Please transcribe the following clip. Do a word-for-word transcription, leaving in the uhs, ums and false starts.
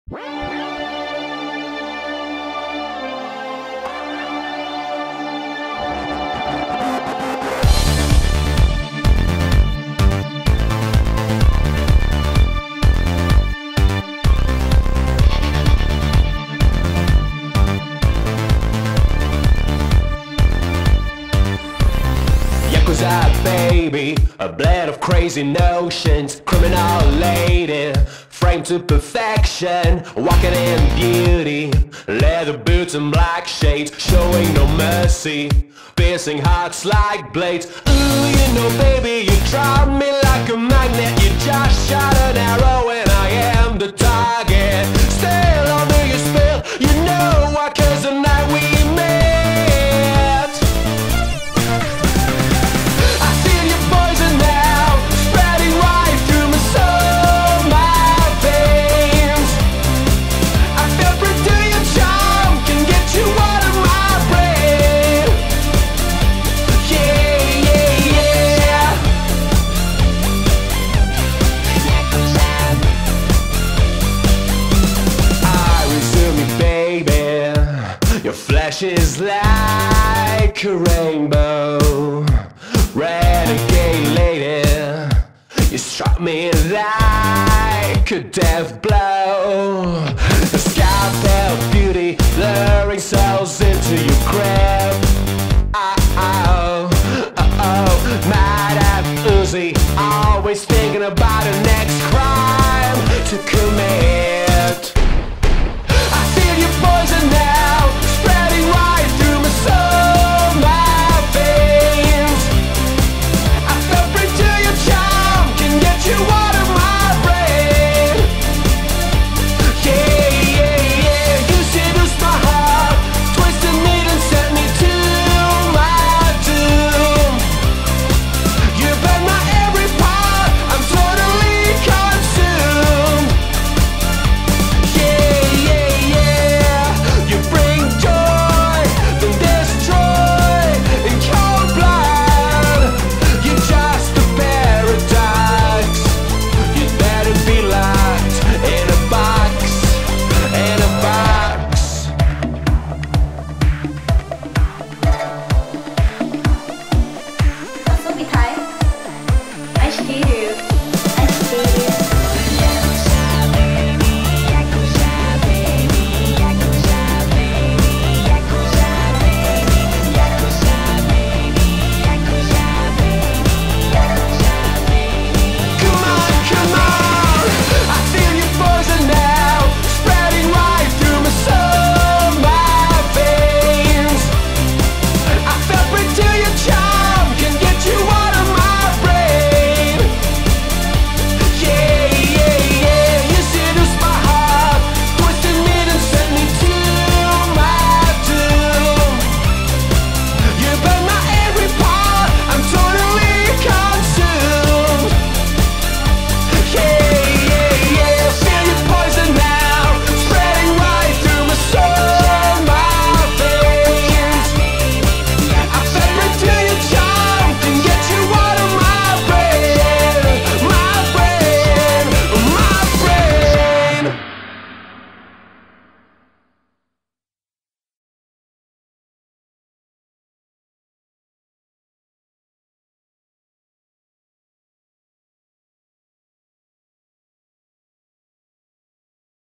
Yakuza baby, a blend of crazy notions, criminal lady, framed to perfection, walking in beauty, leather boots and black shades, showing no mercy, piercing hearts like blades. Ooh, you know baby, you drive me like a magnet, you just shot an arrow and I am the target. Still under your spell, you know why, 'cause the night we met, your flesh is like a rainbow, renegade lady. You struck me like a death blow. The sky felt beauty, luring souls into your grip. Oh, oh, oh, oh, mad at Uzi, always thinking about